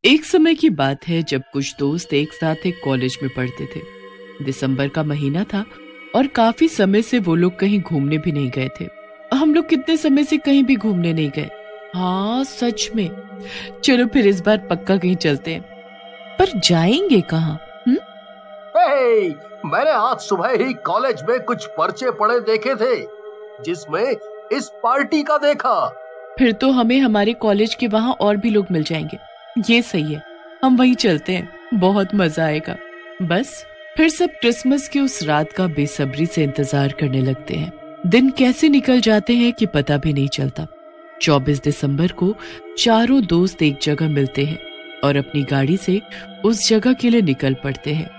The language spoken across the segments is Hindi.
एक समय की बात है जब कुछ दोस्त एक साथ एक कॉलेज में पढ़ते थे। दिसंबर का महीना था और काफी समय से वो लोग कहीं घूमने भी नहीं गए थे। हम लोग कितने समय से कहीं भी घूमने नहीं गए। हाँ सच में। चलो फिर इस बार पक्का कहीं चलते हैं, पर जाएंगे कहाँ? हे, मैंने आज सुबह ही कॉलेज में कुछ पर्चे पड़े देखे थे जिसमें इस पार्टी का देखा। फिर तो हमें हमारे कॉलेज के वहाँ और भी लोग मिल जाएंगे। ये सही है, हम वहीं चलते हैं, बहुत मजा आएगा। बस फिर सब क्रिसमस की उस रात का बेसब्री से इंतजार करने लगते हैं। दिन कैसे निकल जाते हैं कि पता भी नहीं चलता। 24 दिसंबर को चारों दोस्त एक जगह मिलते हैं और अपनी गाड़ी से उस जगह के लिए निकल पड़ते हैं।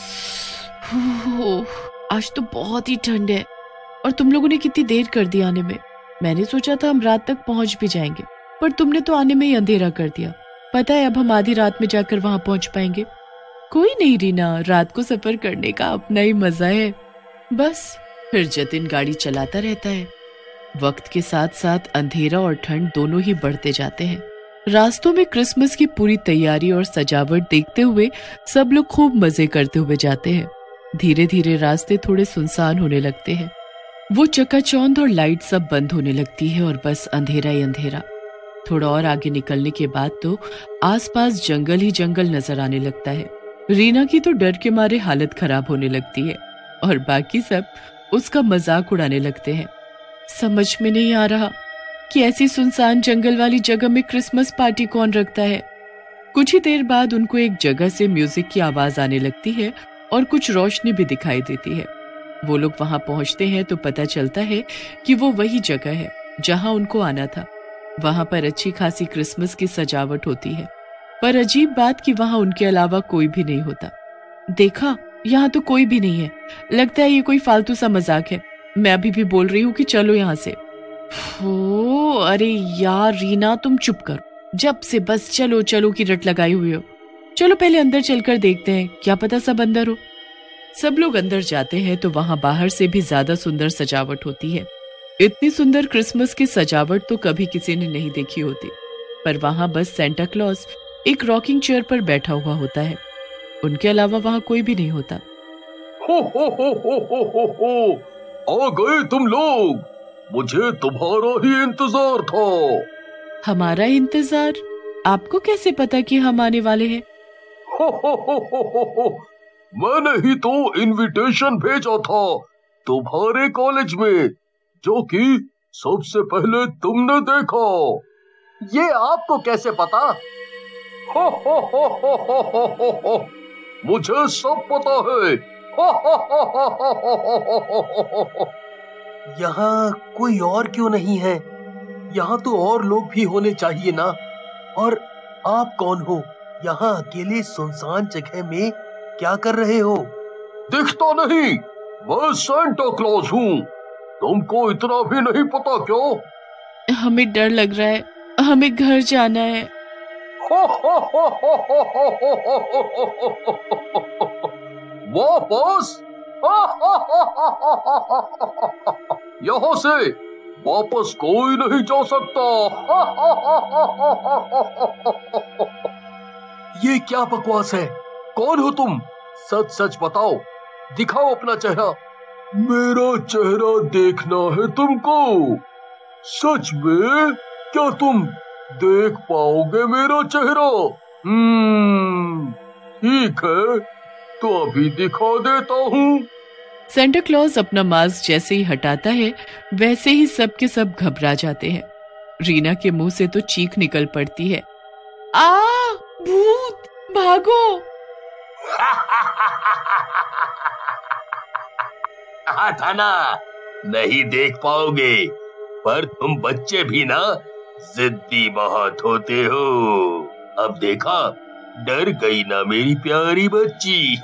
आज तो बहुत ही ठंड है और तुम लोगों ने कितनी देर कर दी आने में। मैंने सोचा था हम रात तक पहुंच भी जाएंगे, पर तुमने तो आने में ही अंधेरा कर दिया। पता है अब हम आधी रात में जाकर वहां पहुंच पाएंगे। कोई नहीं रीना, रात को सफर करने का अपना ही मजा है। बस फिर जतिन गाड़ी चलाता रहता है। वक्त के साथ साथ अंधेरा और ठंड दोनों ही बढ़ते जाते हैं। रास्तों में क्रिसमस की पूरी तैयारी और सजावट देखते हुए सब लोग खूब मजे करते हुए जाते हैं। धीरे धीरे रास्ते थोड़े सुनसान होने लगते हैं। वो चकाचौंध और लाइट सब बंद होने लगती है और बस अंधेरा ही अंधेरा। थोड़ा और आगे निकलने के बाद तो आसपास जंगल ही जंगल नजर आने लगता है। रीना की तो डर के मारे हालत खराब होने लगती है और बाकी सब उसका मजाक उड़ाने लगते हैं। समझ में नहीं आ रहा कि ऐसी सुनसान जंगल वाली जगह में क्रिसमस पार्टी कौन रखता है। कुछ ही देर बाद उनको एक जगह से म्यूजिक की आवाज आने लगती है और कुछ रोशनी भी दिखाई देती है। वो लोग वहां पहुंचते हैं तो पता चलता है कि वो वही जगह है जहां उनको आना था। वहां पर अच्छी खासी क्रिसमस की सजावट होती है, पर अजीब बात कि वहां उनके अलावा कोई भी नहीं होता। देखा, यहाँ तो कोई भी नहीं है। लगता है ये कोई फालतू सा मजाक है। मैं अभी भी बोल रही हूँ कि चलो यहाँ से। अरे यार रीना, तुम चुप करो। जब से बस चलो चलो की रट लगाई हुई हो। चलो पहले अंदर चलकर देखते हैं, क्या पता सब अंदर हो। सब लोग अंदर जाते हैं तो वहां बाहर से भी ज्यादा सुंदर सजावट होती है। इतनी सुंदर क्रिसमस की सजावट तो कभी किसी ने नहीं देखी होती। पर वहां बस सेंटा क्लॉज एक रॉकिंग चेयर पर बैठा हुआ होता है। उनके अलावा वहां कोई भी नहीं होता। हो, आ गए तुम लोग। मुझे तुम्हारा ही इंतजार था। हमारा इंतजार? आपको कैसे पता कि हम आने वाले हैं? हो, मैंने ही तो इनविटेशन भेजा था तुम्हारे कॉलेज में, जो कि सबसे पहले तुमने देखा। ये आपको कैसे पता? हो, मुझे सब पता है। यहाँ कोई और क्यों नहीं है? यहाँ तो और लोग भी होने चाहिए ना। और आप कौन हो? यहाँ अकेले सुनसान जगह में क्या कर रहे हो? दिखता नहीं, मैं सेंटा क्लॉज हूँ। तुमको इतना भी नहीं पता क्यों? हमें डर लग रहा है, हमें घर जाना है। वापस? यहाँ से वापस कोई नहीं जा सकता। ये क्या बकवास है? कौन हो तुम? सच सच बताओ, दिखाओ अपना चेहरा। मेरा चेहरा देखना है तुमको? सच में? क्या तुम देख पाओगे मेरा चेहरा? ठीक है, तो अभी दिखा देता हूँ। सेंटा क्लॉज अपना मास्क जैसे ही हटाता है वैसे ही सब के सब घबरा जाते हैं। रीना के मुंह से तो चीख निकल पड़ती है, आ भूत, भागो। कहा था ना, नहीं देख पाओगे। पर तुम बच्चे भी ना जिद्दी बहुत होते हो। अब देखा, डर गई ना मेरी प्यारी बच्ची।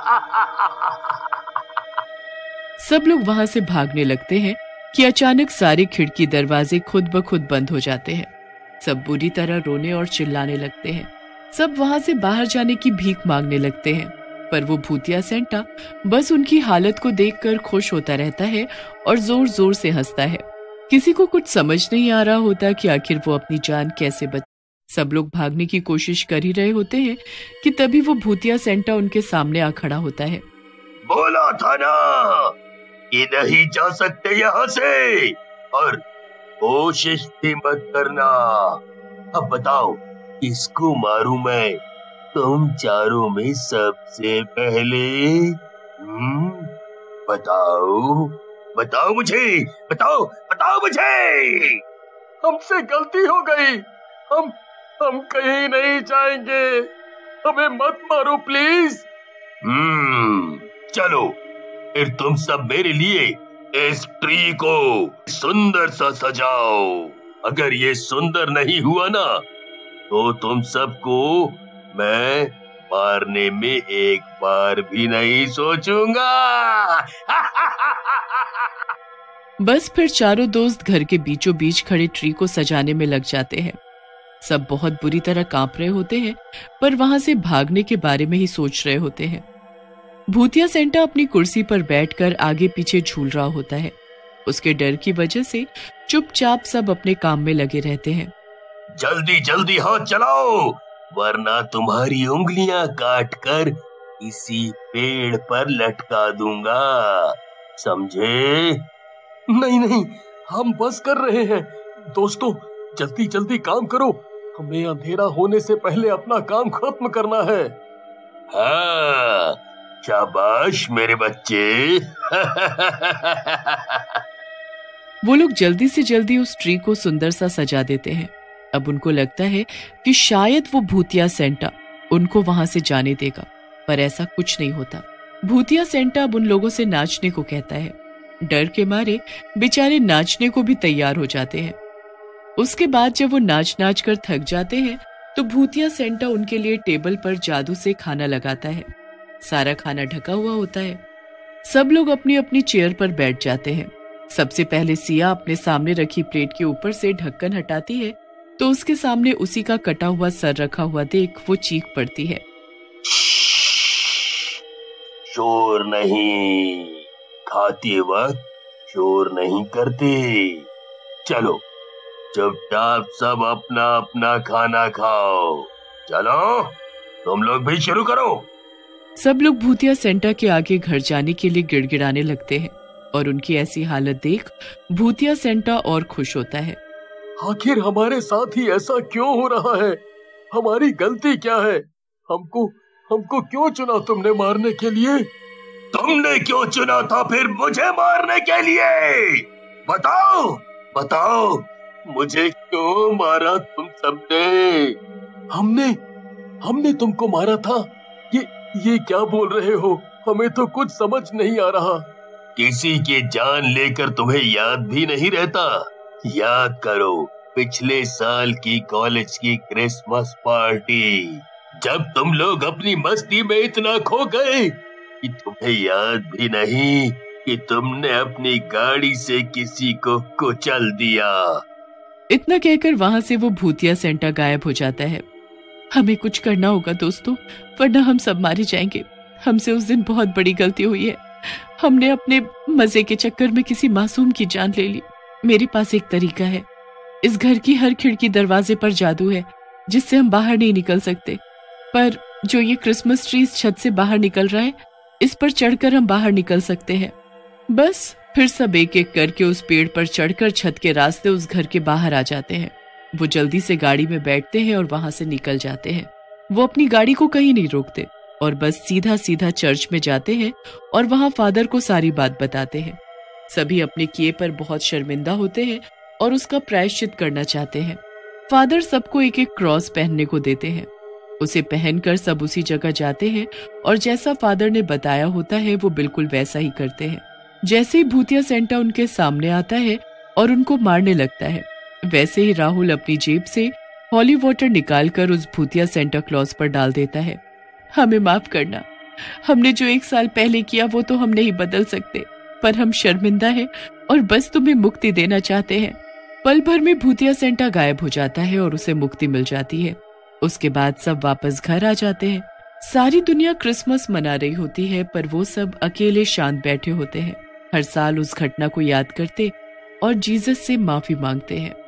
सब लोग वहां से भागने लगते हैं कि अचानक सारे खिड़की दरवाजे खुद ब खुद बंद हो जाते हैं। सब बुरी तरह रोने और चिल्लाने लगते हैं। सब वहां से बाहर जाने की भीख मांगने लगते हैं, पर वो भूतिया सेंटा बस उनकी हालत को देखकर खुश होता रहता है और जोर जोर से हंसता है। किसी को कुछ समझ नहीं आ रहा होता कि आखिर वो अपनी जान कैसे बच। सब लोग भागने की कोशिश कर ही रहे होते हैं कि तभी वो भूतिया सेंटा उनके सामने आ खड़ा होता है। बोला था ना कि नहीं जा सकते यहाँ से, और कोशिश भी मत करना। अब बताओ किसको मारूं मैं तुम चारों में सबसे पहले? बताओ बताओ मुझे, बताओ बताओ मुझे। हमसे गलती हो गई, हम कहीं नहीं जाएंगे, हमें मत मारो प्लीज। चलो फिर तुम सब मेरे लिए इस ट्री को सुंदर सा सजाओ। अगर ये सुंदर नहीं हुआ ना तो तुम सबको मैं मारने में एक बार भी नहीं सोचूंगा। बस फिर चारों दोस्त घर के बीचों बीच खड़े ट्री को सजाने में लग जाते हैं। सब बहुत बुरी तरह कांप रहे होते हैं, पर वहां से भागने के बारे में ही सोच रहे होते हैं। भूतिया सेंटा अपनी कुर्सी पर बैठकर आगे पीछे झूल रहा होता है। उसके डर की वजह से चुपचाप सब अपने काम में लगे रहते हैं। जल्दी जल्दी हाथ चलाओ, वरना तुम्हारी उंगलियां काटकर इसी पेड़ पर लटका दूंगा, समझे? नहीं नहीं, हम बस कर रहे हैं। दोस्तों जल्दी जल्दी काम करो, हमें अंधेरा होने से पहले अपना काम खत्म करना है। हाँ, शाबाश मेरे बच्चे। वो लोग जल्दी से जल्दी उस ट्री को सुंदर सा सजा देते हैं। अब उनको लगता है कि शायद वो भूतिया सेंटा उनको वहां से जाने देगा, पर ऐसा कुछ नहीं होता। भूतिया सेंटा अब उन लोगों से नाचने को कहता है। डर के मारे बेचारे नाचने को भी तैयार हो जाते हैं। उसके बाद जब वो नाच नाच कर थक जाते हैं तो भूतिया सेंटा उनके लिए टेबल पर जादू से खाना लगाता है। सारा खाना ढका हुआ होता है। सब लोग अपनी अपनी चेयर पर बैठ जाते हैं। सबसे पहले सिया अपने सामने रखी प्लेट के ऊपर से ढक्कन हटाती है तो उसके सामने उसी का कटा हुआ सर रखा हुआ देख वो चीख पड़ती है। शोर नहीं, खाते वक्त शोर नहीं करते। चलो चुपचाप सब अपना अपना खाना खाओ। चलो तुम लोग भी शुरू करो। सब लोग भूतिया सेंटा के आगे घर जाने के लिए गिड़गिड़ाने लगते हैं और उनकी ऐसी हालत देख भूतिया सेंटा और खुश होता है। आखिर हमारे साथ ही ऐसा क्यों हो रहा है? हमारी गलती क्या है? हमको क्यों चुना तुमने मारने के लिए? तुमने क्यों चुना था फिर मुझे मारने के लिए? बताओ बताओ, मुझे क्यों मारा तुम सबने? हमने तुमको मारा था? ये क्या बोल रहे हो? हमें तो कुछ समझ नहीं आ रहा। किसी की जान लेकर तुम्हें याद भी नहीं रहता? याद करो पिछले साल की कॉलेज की क्रिसमस पार्टी, जब तुम लोग अपनी मस्ती में इतना खो गए कि तुम्हें याद भी नहीं कि तुमने अपनी गाड़ी से किसी को कुचल दिया। इतना कहकर वहां से वो भूतिया सेंटा गायब हो जाता है। हमें कुछ करना होगा दोस्तों, वरना हम सब मारे जाएंगे। हमसे उस दिन बहुत बड़ी गलती हुई है। हमने अपने मजे के चक्कर में किसी मासूम की जान ले ली। मेरे पास एक तरीका है। इस घर की हर खिड़की दरवाजे पर जादू है जिससे हम बाहर नहीं निकल सकते, पर जो ये क्रिसमस ट्री इस छत से बाहर निकल रहा है, इस पर चढ़कर हम बाहर निकल सकते हैं। बस फिर सब एक एक करके उस पेड़ पर चढ़कर छत के रास्ते उस घर के बाहर आ जाते हैं। वो जल्दी से गाड़ी में बैठते हैं और वहां से निकल जाते हैं। वो अपनी गाड़ी को कहीं नहीं रोकते और बस सीधा सीधा चर्च में जाते हैं और वहां फादर को सारी बात बताते हैं। सभी अपने किए पर बहुत शर्मिंदा होते हैं और उसका प्रायश्चित करना चाहते हैं। फादर सबको एक एक क्रॉस पहनने को देते हैं। उसे पहनकर सब उसी जगह जाते हैं और जैसा फादर ने बताया होता है वो बिल्कुल वैसा ही करते हैं। जैसे ही भूतिया सेंटा उनके सामने आता है और उनको मारने लगता है, वैसे ही राहुल अपनी जेब से हॉली वॉटर निकालकर उस भूतिया सेंटा क्लॉज पर डाल देता है। हमें माफ करना, हमने जो 1 साल पहले किया वो तो हम नहीं बदल सकते, पर हम शर्मिंदा हैं और बस तुम्हें मुक्ति देना चाहते हैं। पल भर में भूतिया सेंटा गायब हो जाता है और उसे मुक्ति मिल जाती है। उसके बाद सब वापस घर आ जाते हैं। सारी दुनिया क्रिसमस मना रही होती है, पर वो सब अकेले शांत बैठे होते हैं। हर साल उस घटना को याद करते और जीसस से माफी मांगते हैं।